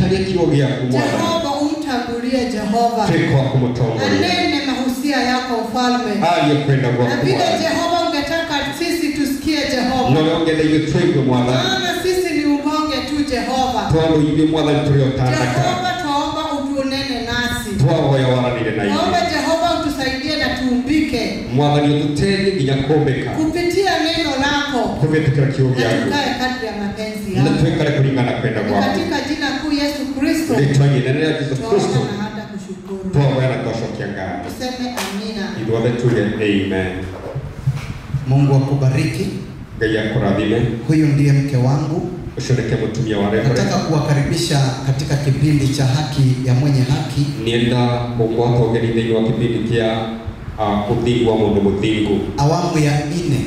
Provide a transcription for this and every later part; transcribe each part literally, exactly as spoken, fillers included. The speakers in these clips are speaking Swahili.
wetarie kiogea kumwana Jehova umtangulie Jehova teko kumtongolia anene mahusia yako mfalme aliye kwenda kwa na vile Jehova ungetaka sisi tusikie Jehova no ongeza hiyo twego mwana maana sisi ni umbonge tu Jehova twalo yibe mwana tuliyotaka Jehova tuomba utunene nasi twao ya waranire na tuombe Jehova utusaidie na tuumbike mwana ni tutende kinyakombeka kupitia neno lako kupitia kiogea yako tukae kadri ya mapenzi na yako tuwekale kulingana kwenda kwa katika jina kuu Yesu Kristo litwaje neno la Yesu Kristo na hata kushukuru twao yana tosha kiangana tuseme amina idwabe tule amen. Mungu akubariki. Gaya kuradhime. Huyu ndiye mke wangu. Ushirike mtumia wa referee. Nataka kuwakaribisha katika kipindi cha haki ya mwenye haki. Nienda kukuata ugeni ndani wa kipindi kia uh, udhingu wa mundu mudhingu. Awamu ya nne.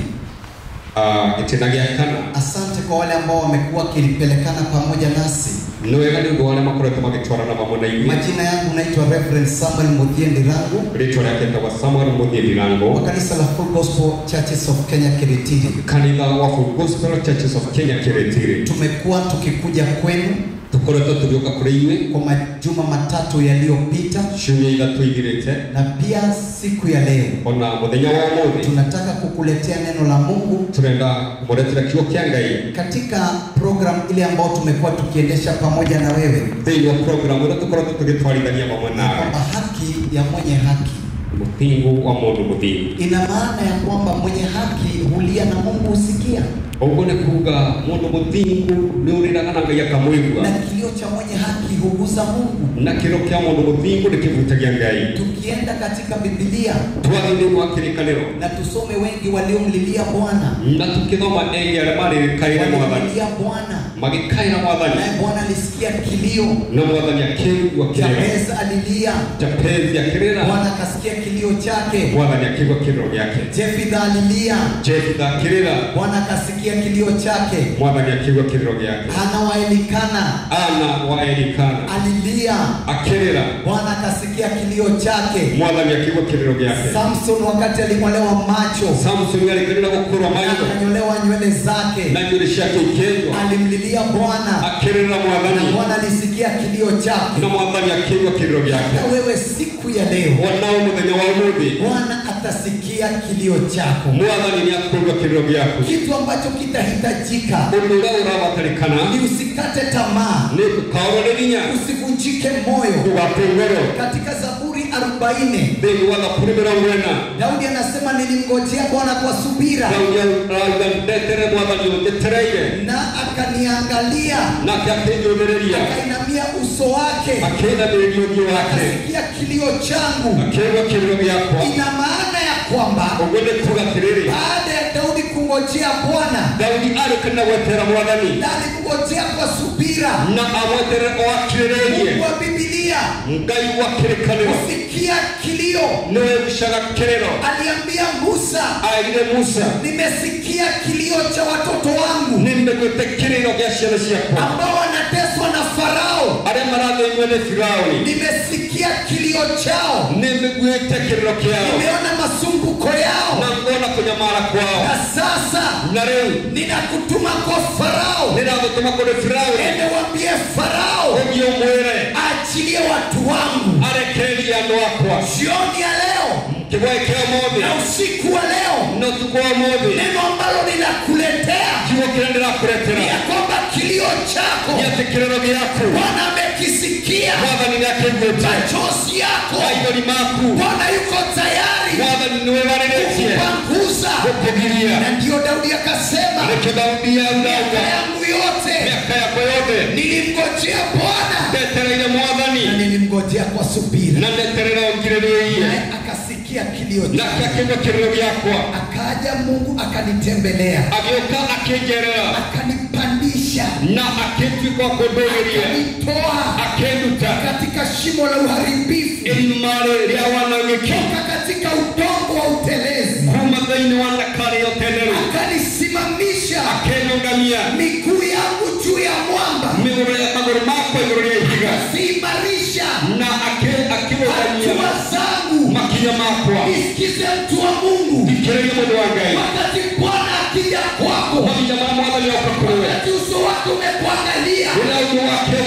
Uh, itenagia kana. Asante kwa wale ambao wamekuwa kilipelekana pamoja nasi. Nwega ni ugo wale makurete magitwara na mamona hivi. Majina yangu naitwa Reverend Samuel Muthiendi Rangu. Rito yake itakuwa Samuel Muthiendi Rangu. Wa kanisa la Full Gospel Churches of Kenya Kiritiri. Kanisa wa Full Gospel Churches of Kenya Kiritiri. Tumekuwa tukikuja kwenu tukoreto tulioka kureiwe kwa majuma matatu yaliyopita shule ila tuigirete na pia siku ya leo ona muthenya wa umuthi tunataka kukuletea neno la Mungu. Tunaenda kuboretera kio kia Ngai katika program ile ambayo tumekuwa tukiendesha pamoja na wewe. Ndio program ile tukoreto tukitwarithania pamoja nawe. Kwamba haki ya mwenye haki mupingu wa mundu muthingu ina maana ya kwamba mwenye haki hulia na Mungu husikia. Ogone kuga mundu muthingu ni uriraga na Ngai akamwigua. Na kilio cha mwenye haki huguza Mungu. Na kilio kia mundu muthingu ni kivutagia Ngai. Tukienda katika Biblia twathiĩ kwa kĩrĩkanĩro na tusome wengi waliomlilia Bwana. Na tukithoma engi arĩa marĩrĩkaĩra Mwathani. Bwana magĩkaĩra Mwathani. Naye Bwana alisikia kilio. Na Mwathani akĩigua kĩrĩro. Jabez alilia. Jabez akĩrĩra. Bwana akasikia kilio chake. Mwathani akĩigua kĩrĩro gĩake. Jefitha alilia. Jefitha akĩrĩra. Bwana akasikia kilio chake. Mwathani akĩigua kĩrĩro gĩake. Ana wa Elikana. Ana wa Elikana alilia. Akĩrĩra. Bwana akasikia kilio chake. Mwathani akĩigua kĩrĩro gĩake. Samson wakati aling'olewa macho. Samson alikĩrĩra gũkũrwo maitho. Akanyolewa nywele zake. Na nywele zake ikendwa. Alimlilia Bwana. Akĩrĩra Mwathani. Na Bwana alisikia kilio chake. Na Mwathani akĩigua kĩrĩro gĩake. Na wewe siku ya leo wanao muthenya wa umuthi Bwana atasikia kilio chako. Mwathani ni akũigua kĩrĩro gĩaku. Kitu ambacho kitahitajika ũndũ ũrĩa ũrabatarĩkana ni usikate tamaa. Nĩ ũkaorwo nĩ hinya. Usivunjike moyo. Ndũgatue ngoro. Katika Zaburi arobaini thĩinĩ wa Zaburi mĩrongo ĩna Daudi anasema nilimngojea Bwana kwa subira. Daudi arauga ndetere Mwathani ũnjetereire. Na akaniangalia. Nake akĩnjũthĩrĩria. Akainamia uso wake. Akĩinamĩrĩria ũthiũ wake. Akasikia kilio changu. Akĩigua kĩrĩro gĩakwa. Ina maana ya kwamba ũguo nĩ kuuga atĩrĩrĩ baada ya Daudi kungojea Bwana, Daudi arĩkana gwetera Mwathani na alikungojea kwa subira na amwetere o akirĩrĩirie. Mungu wa Biblia Ngai wa kĩrĩkanĩro usikia kilio. nĩwe ũgucaga kĩrĩro. Aliambia Musa, aigire Musa, nimesikia kilio cha watoto wangu nĩmĩgwĩte kĩrĩro gĩa ciana ciakwa ambao wanateswa na Farao. arĩa marathĩnio nĩ Firaũni. Nimesikia kilio chao. Nĩmĩgwĩte kĩrĩro kĩao. Nimeona masumbuko yao. Na kuona kũnyamara kwao. Na sasa na rĩu ninakutuma kwa Farao. Nĩragũtũma kũrĩ Firaũni. Ende waambie Farao ũthiĩ ũmwĩre achilie watu wangu. arekererie andũ akwa. Jioni ya leo kĩgwaĩ kĩa ũmũthĩ na usiku wa leo na ũtukũ wa ũmũthĩ neno ambalo ninakuletea kiugo kĩrĩa ndĩrakũretera ni ya kwamba kilio chako nĩ atĩ kĩrĩro gĩaku Bwana amekisikia. Mwathani nĩakĩiguĩte. Machozi yako maithori maku Bwana yuko tayari Mwathani nĩwĩbarĩrĩtie kukupanguza. gũkũgiria. Na ndio Daudi akasema nĩkĩo Daudi miaka auga yangu yote mĩaka yakwa yothe nilimngojea Bwana ndetereire Mwathani na nilimngojea kwa subira. na ndeterera ũngirĩrĩirie. Naye akasikia kilio na akĩigua kĩrĩro gĩakwa. Akaja Mungu akanitembelea. Agĩũka akĩnjerera. Akanipandisha. Na akĩnjigua kũndũgĩria. Akanitoa. Akĩnduta katika shimo la uharibifu. Ilimare rĩa wanangĩki. Toka katika udongo wa utelezi. Kuma thĩinĩ wa ndakari ya ũteneru. Akanisimamisha. Akĩnyongamia miguu yangu juu ya mwamba. Mĩgũrũ ya magũrũ makwa igũrũ rĩa ihiga. Akaimarisha. Na akĩrũgamia hatua zangu. makinya makwa. Nisikize mtu wa Mungu. Thikĩrĩria mũndũ wa Ngai. Wakati Bwana akija kwako. Makinya marĩa Mwathani oka kũrĩ we. Wakati uso wake umekuangalia. Rĩrĩa ũthiũ wake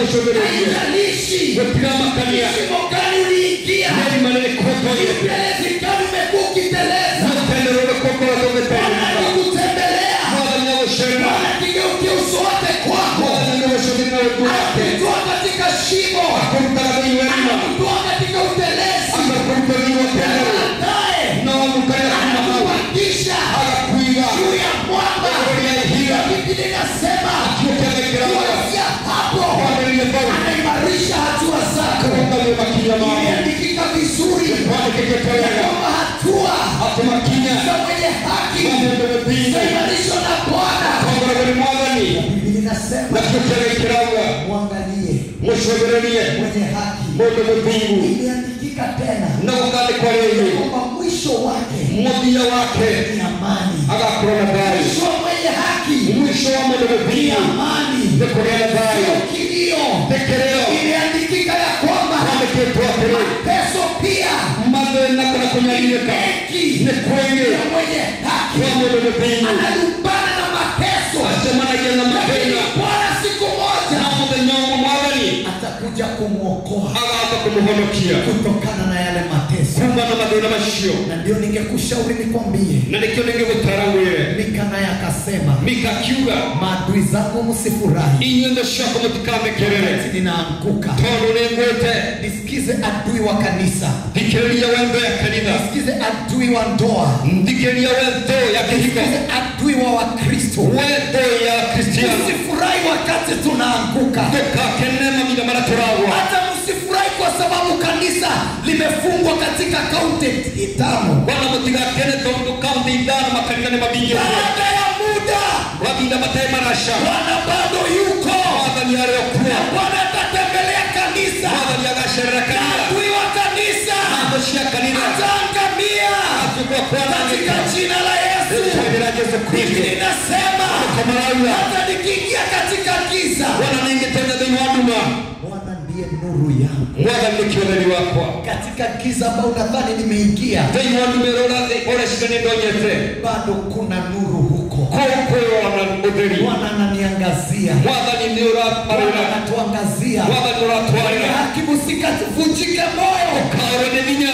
mushobereje haijalishi Wetirama kania shimo gani uliingia, Neri manene koto yepe utelezi gani umekuwa ukiteleza, Mutendero koko wazometenda Bwana akikutembelea, Mwana nyawosherera Bwana akigeukia uso wake kwako, Mwana nyawosherera weduwake akikutoa katika shimo, Akumutarabe iwerima akikutoa katika utelezi, Akakumutoni watendero baadaye Nawamukaya kumahawa anakuhakisha Akakuiga juu ya mwamba. Gloria ihira Biblia inasema Akiukelekerawa kuanzia hapo Wameriye bawu anaimarisha hatua zako. Kumutale makinya mawa Imeandikika vizuri Wale ya keketorera kwamba hatua Ate makinya za mwenye haki Wameriye bingi zaimarishwa na Bwana. Kongora buri mwagani Biblia inasema Nakiukelekerawa mwangalie Mushobereriye mwenye haki. Modo mubingu Imeandikika tena Nagukale kwa yeye kwamba mwisho wake Mudia wake ni amani. Agakurana bayi Mwisho wa mwenye haki Mwisho wa modo ni mubingu amani, Nekurana bayi sio kilio. Tekereo Imeandikika ya kwamba Kame ketua kere peso pia Mame nakona kunyalileka mengi Nekwenge ya mwenye haki Kwa modo mubingu analumbana na mateso, Asemana jena lakini mapena Bwana siku moja Namude nyongo mwagani atakuja kumwokoa Agaapa kumuhonokia kutokana na yale mateso. Kumba na madona mashio Na ndio ningekushauri nikwambie, Na nikio nenge butarangwire Mika naye akasema, Mika kiuga maadui zangu msifurahi Inyendo shako mutikame kerere ninaanguka. Tondo nengwete Nisikize adui wa kanisa, Dikeria wendo ya kanida nisikize adui wa ndoa, Dikeria wendo ya kihiko nisikize adui wa Wakristo. Wendo ya kristiano Msifurahi wakati tunaanguka, Doka kenema mida maraturawa hata msifurahi kwa sababu kanisa limefungwa katika kaunti tano. Wana mutiga kene tondo kaunti idana makanina ni mabingi Baada ya muda Wabinda matai marasha Bwana bado yuko, Wada ni yare okuwa Bwana atatembelea kanisa, Wada ni agasherera na kanina adui wa kanisa Ando shia kanina ataangamia Atukwa kwa katika jina la Yesu. Tukwendera Yesu Kristo Biblia inasema Kamaraula hata nikiingia katika giza, Wana ningi tena dini waduma Bwana ndiye nuru yangu. Wada ni kioneli wakwa Katika giza ambao nadhani nimeingia, Dini wadume rola Ora shikani ndonyete bado kuna nuru huko. Koko wana uderi Bwana ananiangazia, Wada ni niura Bwana marula anatuangazia. Wada ni ura Mwenye tuwaina haki msikavunjike moyo, Kaore ni vinya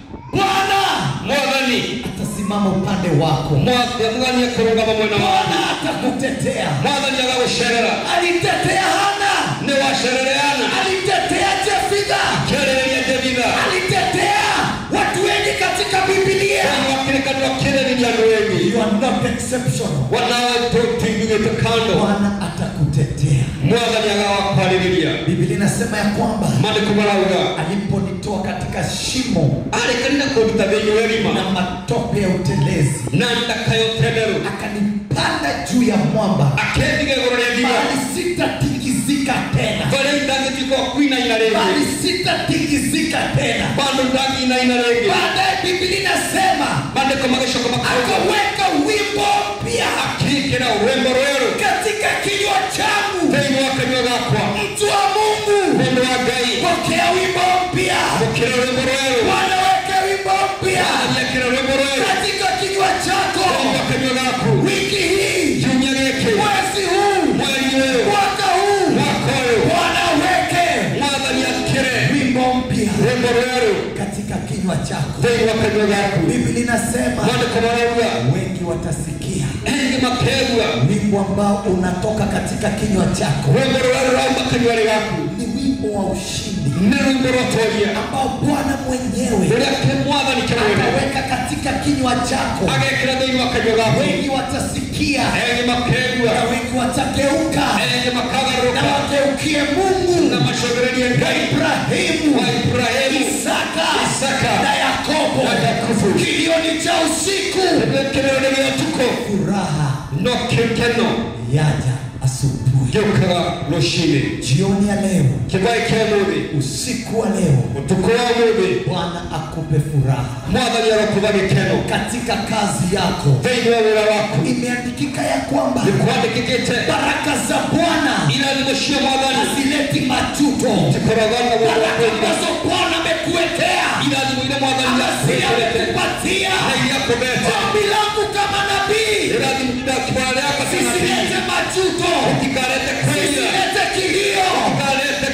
Bwana Wada ni atasimama upande wako, Mwada ni kurunga mamwena Bwana wana atakutetea. Mwada ni agawo sherera Alitetea Hana, Ne wa sherereana alitetea Jefitha, Kerere ya Jebida alitetea watu wengi katika Biblia. Wani wakile kani wakile ni ya nuengi You are not exceptional. Wanawe tutingi tukando Bwana atakutetea. Mwada ni agawa kwa lilia Biblia inasema ya kwamba Mane kumarauga aliponitoa katika shimo Ale kanina kodita venye werima na matope ya utelezi, Nanda kayo teneru akanipanda juu ya mwamba, Akedige gorone diya bali sitatingizika tena, Vale ndangi tiko kuina bali inarege sitatingizika tena. Bando ndangi ina inarege Baadaye Biblia inasema Bande kumagesho kama kauka akaweka wimbo mpya Kike na urembo rero katika kinywa changu. Venye wakanywa gakwa Mtu wa Mungu, Wendo wa gai pokea wimbo mpya, Mukira urembo rero wanaweka wimbo mpya Anyakira urembo rero katika kinywa chako. Venye wakanywa gaku Wiki hii, Jumya geke mwezi huu, Mweli wero mwaka huu, Wakoyo wanaweke Mwada ni akire wimbo mpya Urembo rero katika kinywa chako. Venye wakanywa gaku Biblia inasema Mane kumarauga wengi watasikia Enge makegwa wimbo ambao unatoka katika kinywa chako. Urembo rero ramba kanywa gaku Ni wimbo wa ushindi Nirumbo rotoria ambao Bwana mwenyewe Ureke mwada ni kemwene ataweka katika kinywa chako. Agekira venye wakanywa gaku Wengi watasikia Enge makegwa na wengi watageuka Enge makagaruka na wageukie Mungu Na mashogereni ya wa ngai Ibrahimu, Wa Ibrahimu Isaka Isaka na Yakobo. Na Yakobo. Kilioni cha usiku, Ebekerere ya tuko furaha No kekeno yaja asubuhi. Geukaga rushine Jioni ya leo, Kibaye kia muthi usiku wa leo, Utuko wa muthi Bwana akupe furaha Mwathani arakuba gikeno katika kazi yako. Thĩinĩ wa wĩra waku Imeandikika ya kwamba nĩkwandĩkĩkĩte baraka za Bwana irathimo cia Mwathani hazileti majuto. zikoragwo na Baraka gũkũria ambazo Bwana amekuwekea irathimo iria Mwathani amazia akuĩte amekupatia. na iria akũbete Ombi langu kama nabii, irathimo kĩbara rĩakwa ta nabii zisilete majuto, itikarete kũria zisilete kilio, itikarete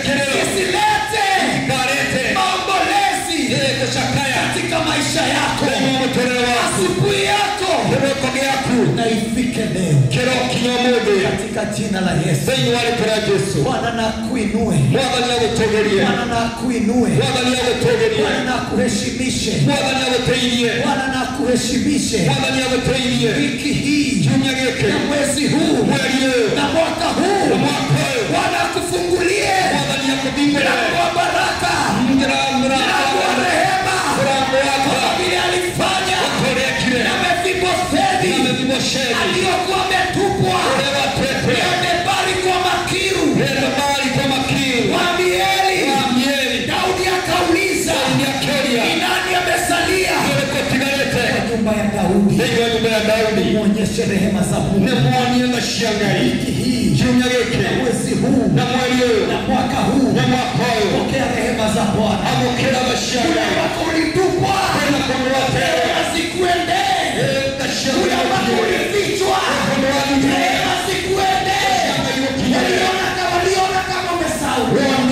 maisha yako, ndani ya mtoro wako, asubuhi yako ndoko yako, na ifike leo kero kinyamode katika jina la Yesu. Beni wale kwa Yesu. Bwana na kuinue, Bwana na kutogeria, Bwana na kuinue, Bwana na kutogeria, Bwana na kuheshimishe, Bwana na kutoilie, Bwana na kuheshimishe Bwana na kutoilie, wiki hii jumya yake na mwezi huu mwezi na mwaka huu. mwaka Bwana akufungulie Bwana ni yakubingwe mlango wa baraka, mgira mgira mlango wa rehema, mlango wako kama vile alifanya kore kile na Mefibosethi na Mefibosethi aliyokuwa ametupwa kore watepe yende bali kwa Makiru, nenda bali kwa Makiru wa Amieli, wa Amieli. Daudi akauliza, Daudi akalia, ni nani amesalia kore kotigarete kwa nyumba ya Daudi? ndio nyumba ya Daudi, Muonyeshe rehema za Mungu ne muone na shangai wiki hii jumya yake na mwezi huu na mwezi na mwaka huu. na mwaka huu. Pokea rehema za Bwana. Amokera Kule bashanga ambako ulitupwa kwenda kwa wote rehema zikuendee. Kule ambako ulifichwa rehema zikuendee. Waliona kama waliona kama umesahau.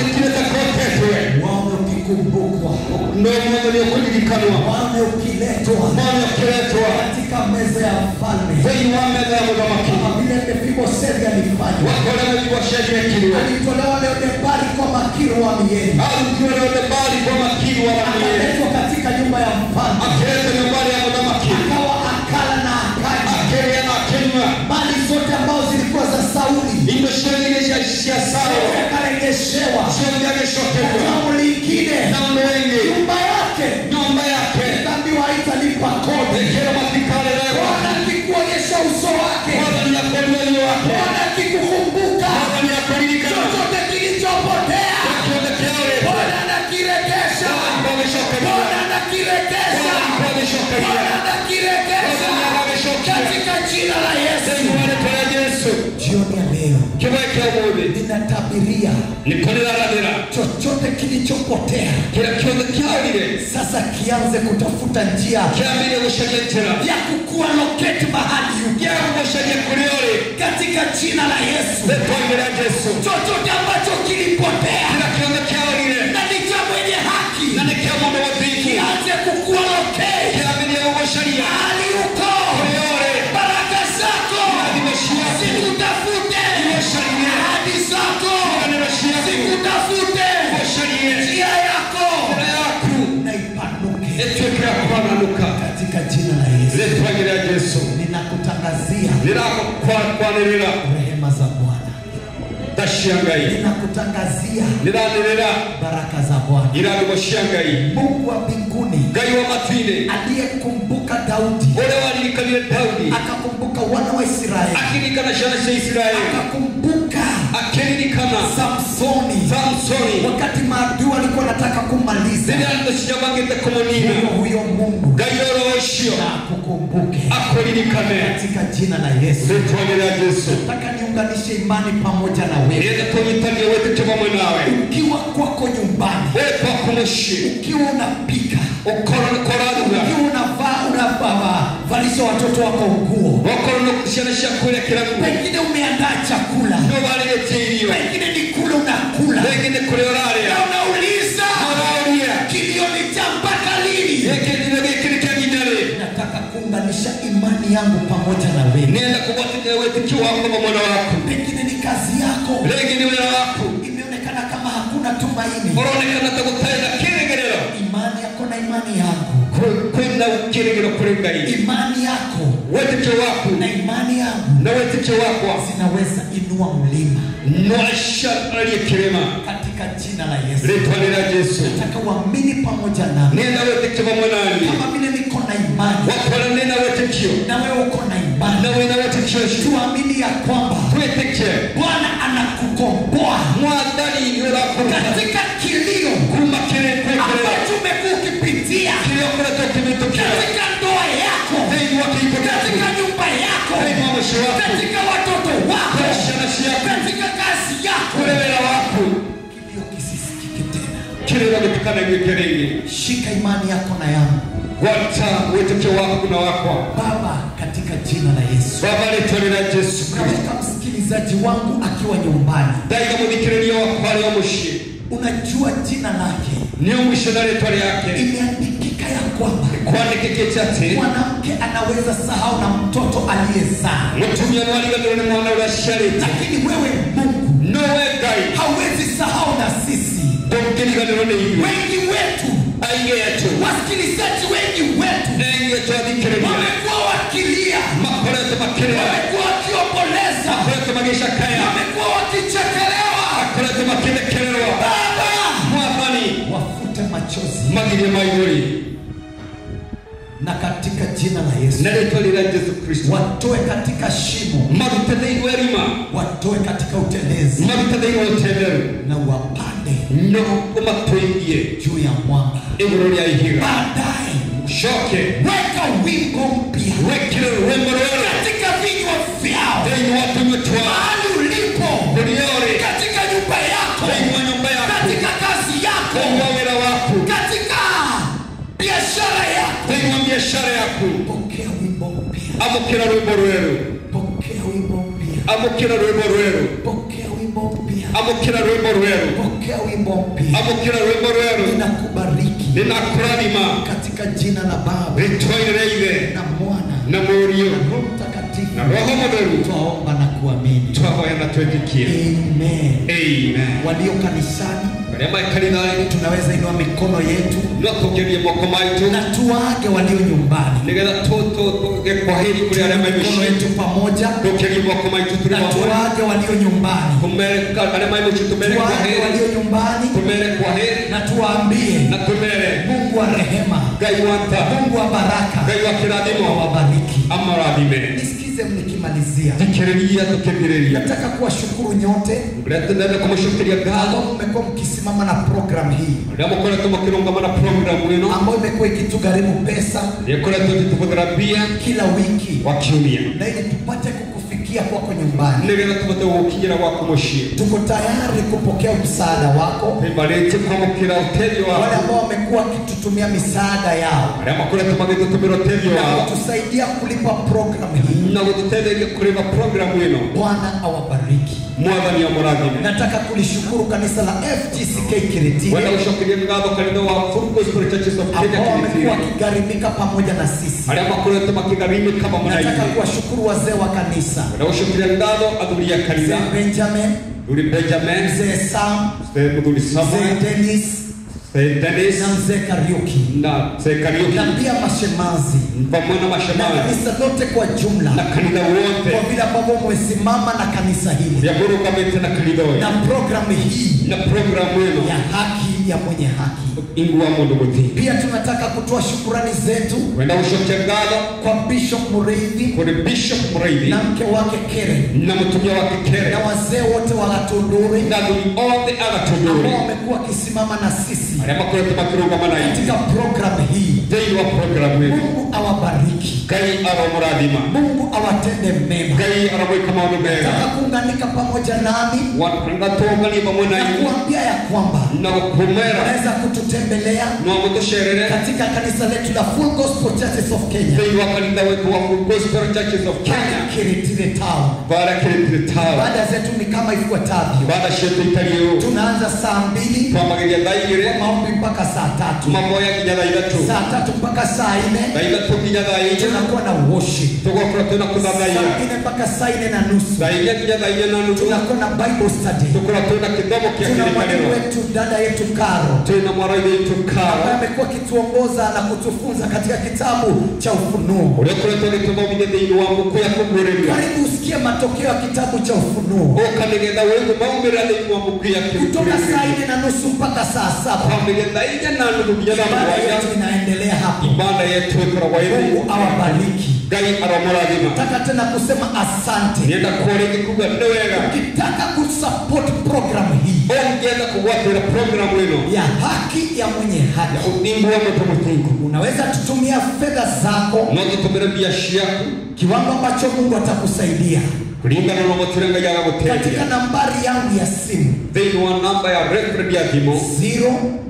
Wame ukikumbukwa, wame ukiletwa katika meza ya mfalme, kama vile Mefibosethi alifanya. Alitolewa Lo-debari kwa Makiru wa Amieli, akaletwa katika nyumba ya mfalme, akawa akala na akanywa. Mali zote ambazo zilikuwa za Sauli akarejeshewa. Jambo lingine, nyumba yake dhambiwa haitalipa kodi. Bwana akikuonyesha uso wake, Bwana akikukumbuka, chochote kilichopotea Bwana anakirejesha, Bwana anakirejesha, Bwana anakirejesha katika jina la Yesu. Jioni ya leo ninatabiria chochote kilichopotea sasa kianze kutafuta njia ya kukua loketi mahali yuko katika jina la Yesu. Chochote ambacho kilipotea na ni cha mwenye haki kianze kukua loketi mahali yuko. Baraka zako zikutafute, ahadi zako zikutafute, njia yako na ipanuke katika jina la Yesu. Ninakutangazia rehema za Bwana, ninakutangazia baraka za Bwana. Mungu wa mbinguni aliyekumbuka Daudi, akakumbuka wana wa Israeli, akakumbuka Samsoni wakati maadui walikuwa wanataka kumaliza. Huyo Mungu akukumbuke katika jina la Yesu. Nataka niunganishe imani pamoja na wewe. Ukiwa kwako nyumbani, ukiwa unapika, ukiwa unavaa unavaa valisha watoto wako nguo, pengine umeandaa chakula, pengine ni kula unakula, na unauliza kilio ni cha mpaka lini? Nataka kuunganisha imani yangu pamoja na wewe. Pengine ni kazi yako, imeonekana kama hakuna tumaini. Imani yako na imani yangu, imani yako na imani yangu zinaweza inua mlima katika jina la Yesu. Nataka uamini pamoja nami kama vile niko na imani na wewe uko na imani. Tuamini ya kwamba Bwana anakukomboa katika kilio ambacho umekuwa ukipitia katika ndoa yako, katika nyumba yako, katika watoto wako, katika kazi yako. Kilio kisisikike tena. Shika imani yako na yangu Baba katika jina la Yesu. Naweka msikilizaji wangu akiwa nyumbani, unajua jina lake imeandikika ya kwamba kwani kikechate mwanamke anaweza sahau na mtoto aliyezaa, mutumia mwaligadoro ni mwana ula shariti, lakini wewe Mungu nowe gai hawezi sahau na sisi. domkiligadoro ni hiyo Wengi wetu, ainge yetu wasikilizaji wengi wetu ainge tuadhikirelia wamekuwa wakilia, makoleto makirea wamekuwa wakiomboleza, makoleto magisha kaya wamekuwa wakichekelewa. makoleto makilekelewa. Baba, Mwafani wafute machozi magire maigori na katika jina la Yesu naletwa lila Yesu Kristo watoe katika shimo, marutadei werima watoe katika utelezi marutadei wotemeru na wapande no umatoingie juu ya mwamba. igoro lya ihiga Baadaye shoke weka wimbo mpya wekile urembo rwero katika vinywa vyao, dei watumutwa mahali ulipo, Buriore katika nyumba yako, dei wa nyumba yako katika kazi yako, dei wa wera wako katika biashara yako. dei wa biashara yako Pokea wimbo mpya, amukira rwembo rwero pokea wimbo mpya, amukira rwembo rwero pokea wimbo mpya, amukira rwembo rwero pokea wimbo mpya. amukira rwembo rwero Ninakubariki ninakuranima katika jina la Baba ritwaire na Mwana na murio na Roho Mtakatifu. na roho mutheru Twaomba na kuamini. twahoya na twetikia Amen. amen. Walio kanisani baria maikarithaini tunaweza inua mikono yetu no tugerie moko maitu na tuwaage walio nyumbani. nigetha tuge kwaheri kuri aria Mikono maimuci yetu pamoja tugerie moko maitu turi na hamwe tuwaage walio nyumbani. tumere aria maimuci tumere Tuwaage kwaheri walio nyumbani tumere kwaheri na tuwaambie na tumere Mungu wa rehema, ngai wanta Mungu wa baraka ngai wa kirathimo awabariki. amarathime. Nisikize mnikimalizia. thikiriria tukithiriria Nataka kuwashukuru nyote ndirenda kumucokeria ngatho ambao mmekuwa mkisimama na program hii aria mukoretwo makirungama na programu ino ambayo imekuwa ikitugharimu pesa ikoretwo gitubuthira mbia kila wiki, wa kiumia na ili tupate kukufikia kwako nyumbani. nigetha tubote gukinyira gwaku mucii Tuko tayari kupokea msaada wako. nimarĩtie kwamũkĩra ũteithio Wale wao ambao wamekuwa wakitutumia misaada yao arĩa makoretwo magĩtũtũmĩra ũteithio na wao kutusaidia kulipa program hii, na gũtũteithĩria kũrĩma programu ĩno. Bwana awabariki. Mwathani amũrathime. Nataka kulishukuru kanisa la F G C K Kiritini wenda gũcokeria ngatho kanitha wa Full Gospel Churches of Kenya ambao wamekuwa Kiritini wakigharimika pamoja na sisi. arĩa makoretwo makĩgarimĩka hamwe na Nataka ithuĩ. kuwashukuru wazee wa kanisa, wenda gũcokeria ngatho athuri a kanitha Mzee Benjamin, mũthuri Benjamin, Mzee Sam, Mzee mũthuri Mzee Samuel, Dennis Mzee Dennis na Mzee Kariuki na Mzee Kariuki na pia mashemazi pamoja na na mashemani kanisa lote kwa jumla, na kanitha wote kwa vile ambavyo mmesimama na kanisa hili ya mũrũgamĩte na kanitha ũyũ na programu hii na programu ĩno ya haki ya mwenye haki. ingua mũndũ mũthingu. Pia tunataka kutoa shukurani zetu wenda gũcokia ngatho kwa Bishop Mureithi kũrĩ Bishop Mũraithi na mke wake Karen na mũtumia wake Kere na wazee wote wa Gatunduri na athuri othe a ambao Gatũndũri wamekuwa wakisimama na sisi arĩa makoretwo makĩrũgama na ithuĩ katika programu hii. thĩinĩ wa programu ĩno. Mungu awabariki, Ngai aromũrathima, Mungu awatende mema. Ngai aromwĩka maũndũ mega. Nataka kuunganika pamoja nami Wanga tũnganie pamwe na na inyuĩ kuambia ya kwamba na gũkũmera unaweza kututembelea no mũtũcerere katika kanisa letu la Full Gospel Churches of Kenya thĩinĩ wa kanitha wetu wa Full Gospel Churches of Kenya Kiritini Town. bara Kiritini Town. Baada zetu ni kama ifuatavyo: Baada cietũ itariĩ ũũ, tunaanza saa mbili twambagĩria thaa igĩrĩ maombi mpaka saa tatu, mamoya nginya thaa ithatũ, saa tatu mpaka saa nne thaa ithatũ nginya thaa inya tunakuwa na worship, tũgakorwo twĩna kũthathaia, saa nne mpaka saa nne na nusu thaa inya nginya thaa inya na nuthu tunakuwa na Bible study. tũkorwo twĩna gĩthomo kĩa Tuna mwalimu kĩrĩkanĩro, wetu dada yetu Karo twĩna mwaraithi witũ ambaye Karo amekuwa akituongoza na kutufunza katika kitabu cha Ufunuo. ũrĩa ũkoretwo agĩtũthomithia thĩinĩ wa mbũkũ ya kũguũrĩria. Karibu usikie matokeo ya kitabu cha Ufunuo ũka nĩgetha wĩgue maumĩrĩra thĩinĩ wa mbũkũ ya kutoka saa kũguũrĩria. nne na nusu mpaka saa saba. Kwambĩrĩria thaa inya na nuthu nginya thaa Ibada mũgwanja yetu inaendelea hapo. ibada yetu ĩkoragwo ĩrĩ. Mungu awabariki. Ngai aromũrathima. Nataka tena kusema asante. Nienda kũrĩngĩ kuga nĩ wega Ukitaka kusupport program hii ũngĩenda kũgwatĩra programu ĩno ya haki ya mwenye ya haki, ũthingu wa mũndũ mũthingu, unaweza tutumia fedha zako no tũtũmĩre mbia ciaku kiwango ambacho Mungu atakusaidia kũringana na ũrĩa Ngai katika agagũteithia nambari yangu ya simu thĩinĩ wa namba ya reference ya thimũ zero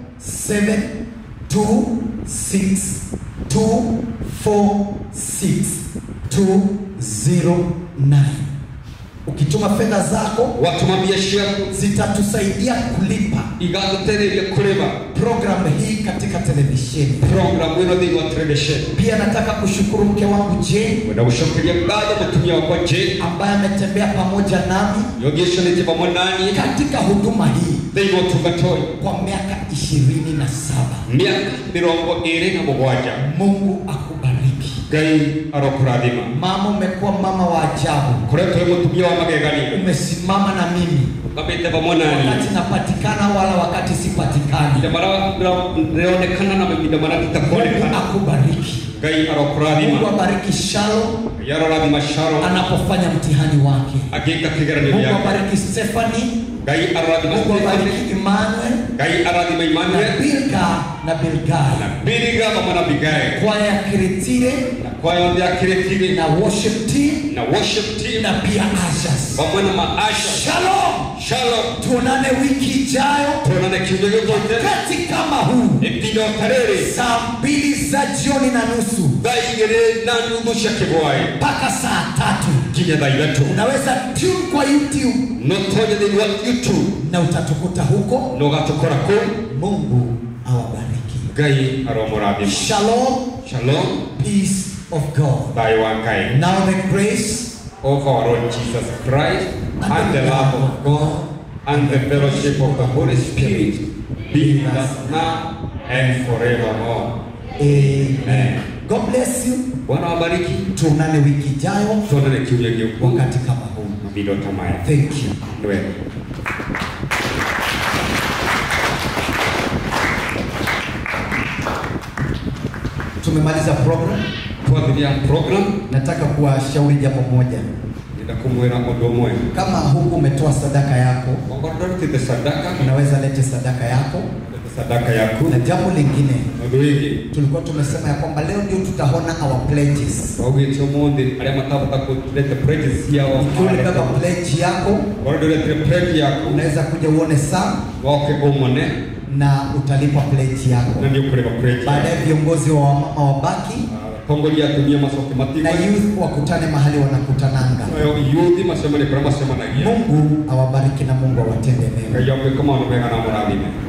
seven two six two four six two zero nine. Ukituma fedha zako watũma mbia ciaku zitatusaidia kulipa igatũteithĩria kũrĩma program hii katika katika televisheni. program ino thĩinĩ wa television. Pia nataka kushukuru mke wangu Jane, Wenda gũcokeria ngatho mũtumia wakwa Jane ambaye ametembea pamoja nami yogĩcoranĩtie hamwe naniĩ katika huduma hii thĩinĩ wa ũtungata ũyũ kwa miaka ishirini na saba. mĩaka mĩrongo ĩrĩ na mũgwanja. Mungu akubariki. Ngai arokũrathima. Mama, umekuwa mama wa ajabu. Koretwo wĩ mũtumia wa magegania. Umesimama na mimi ũkambĩte hamwe naniĩ wakati napatikana wala wakati sipatikani. mahinda marĩa ndĩronekana na mahinda marĩa Mungu nditakuonekana. akubariki. Ngai Mungu arokũrathima. abariki Shalom Ngai arorathima Sharon anapofanya mtihani wake. agĩka kĩgeranio Mungu gĩake. abariki Stephanie. Ngai arorathima Mungu Stephanie. abariki Emmanuel Ngai arathima na Emmanuel Bilga na Bilgai. na Biriga hamwe na Bigail. Kwaya ya Kiritire Na kwaya yothe ya Kiritiri na worship team na worship team na pia ushers. hamwe na maasha. Shalom. Shalom. Tuonane wiki ijayo Tuonane kiumia gĩũkĩte wakati kama huu ihinda ta rĩrĩ saa mbili za jioni na nusu thaa igĩrĩ na nuthu cia kĩgwaĩ mpaka saa tatu. nginya thaa ithatũ. Unaweza tune kwa YouTube No tonye thĩinĩ wa YouTube na utatukuta huko. na ũgatũkora kũu. Mungu awabariki. Ngai aromũrathima. Shalom, Shalom. peace of God. Thayũ wa Ngai Now the grace of our Lord Jesus Christ and the love of God and the fellowship of the Holy Spirit be with us now and forevermore. Amen. God bless you. Bwana wabariki. Tuonane wiki ijayo Tuonane kiumia gĩũku wakati kama huu. mahinda ta maya. Thank you. Nĩ wega. Tumemaliza program. Twathiria program Nataka kuwashauri jambo moja. nenda kumwĩra ũndũ ũmwe. Kama huku umetoa sadaka yako, Ongorwo ndũrutĩte sadaka unaweza lete sadaka yako. lete sadaka yaku. Na jambo lingine, Ũndũ wĩngĩ tulikuwa tumesema ya kwamba leo ndio tutaona our pledges. waugĩte ũmũthĩ arĩa matahota kũrete pledges ciao Ukiwa umebeba pledge yako, ongorwo ndũretire pledge yaku unaweza kuja uone saa woke ũmone na utalipa pledge yako. na nĩ ũkũrĩha pledge Baadaye viongozi wa wamama wabaki atongoria atumia macoke na matigwe youth wakutane mahali wanakutananga. nayo yuthi macemanie kũrĩa macemanagia. Mungu awabariki na Mungu awatende mema. Ngai akwĩka maũndũ mega na mũrathime.